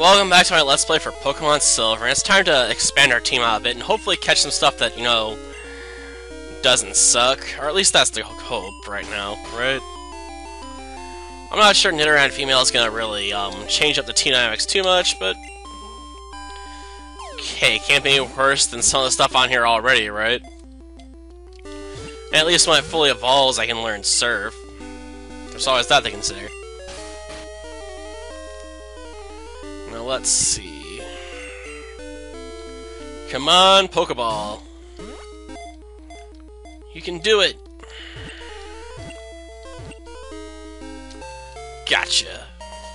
Welcome back to my Let's Play for Pokemon Silver, and it's time to expand our team out a bit and hopefully catch some stuff that, you know, doesn't suck. Or at least that's the hope right now, right? I'm not sure Nidoran Female is gonna really, change up the team dynamics too much, but... Okay, can't be any worse than some of the stuff on here already, right? And at least when it fully evolves, I can learn Surf. There's always that to consider. Now let's see. Come on, Pokeball. You can do it. Gotcha.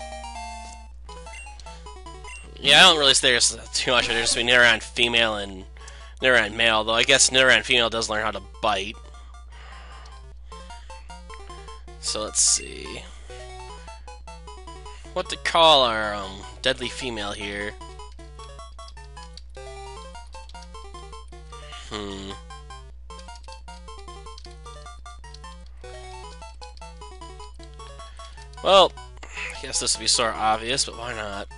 Yeah, I don't really say there's too much difference between Nidoran Female and Nidoran Male, though I guess Nidoran Female does learn how to bite. So let's see. What to call our deadly female here? Well, I guess this would be sort of obvious, but why not?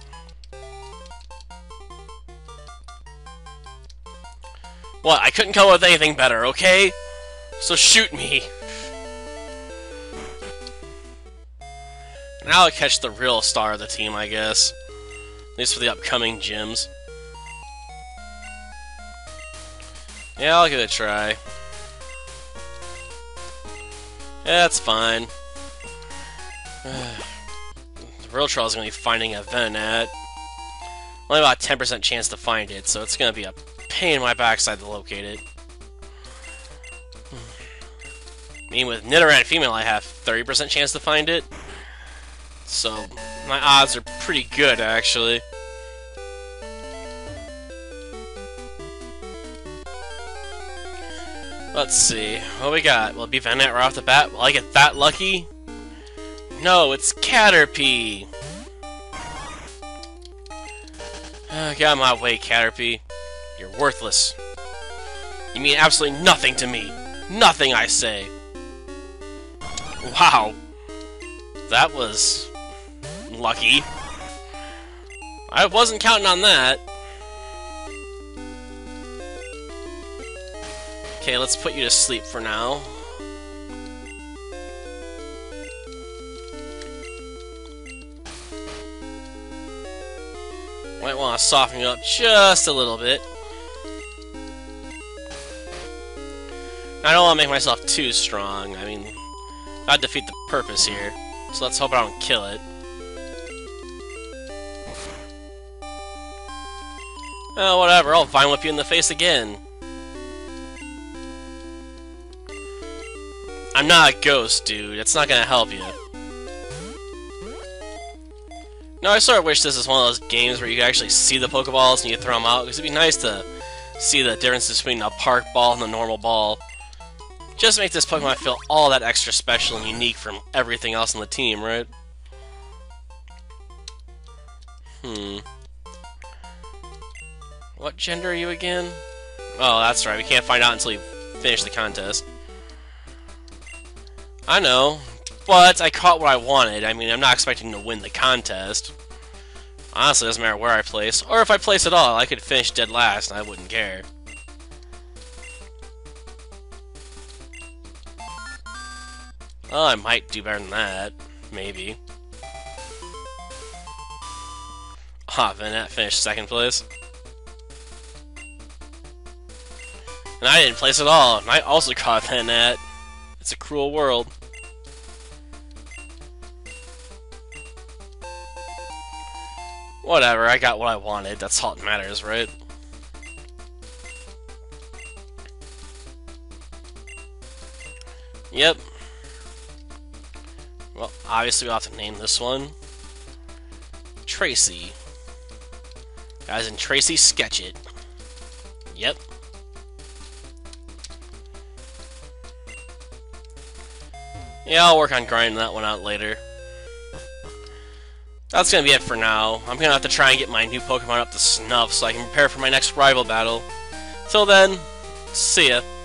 What? I couldn't come up with anything better, okay? So shoot me! Now I'll catch the real star of the team, I guess. At least for the upcoming gyms. Yeah, I'll give it a try. Yeah, that's fine. The real trouble is going to be finding a Venonat. Only about a 10% chance to find it, so it's going to be a pain in my backside to locate it. I mean, with Nidoran Female, I have 30% chance to find it. So, my odds are pretty good, actually. Let's see. What we got? Will it be Venonat right off the bat? Will I get that lucky? No, it's Caterpie! Get out of my way, Caterpie. You're worthless. You mean absolutely nothing to me. Nothing, I say. Wow. That was... lucky. I wasn't counting on that. Okay, let's put you to sleep for now. Might want to soften you up just a little bit. I don't want to make myself too strong. I mean, gotta defeat the purpose here. So let's hope I don't kill it. Oh, whatever, I'll Vine Whip you in the face again. I'm not a ghost, dude. It's not gonna help you. No, I sort of wish this was one of those games where you could actually see the Pokeballs and you throw them out, because it'd be nice to see the differences between a park ball and a normal ball. Just make this Pokemon feel all that extra special and unique from everything else on the team, right? What gender are you again? Oh, that's right, we can't find out until you finish the contest. I know, but I caught what I wanted. I mean, I'm not expecting to win the contest. Honestly, it doesn't matter where I place, or if I place at all, I could finish dead last and I wouldn't care. Well, I might do better than that. Maybe. Ah, Venonat finished second place. And I didn't place at all, and I also caught Venonat. It's a cruel world. Whatever, I got what I wanted. That's all that matters, right? Yep. Well, obviously we'll have to name this one Tracy. Guys, in Tracy Sketch-It. Yep. Yeah, I'll work on grinding that one out later. That's gonna be it for now. I'm gonna have to try and get my new Pokemon up to snuff so I can prepare for my next rival battle. Till then, see ya.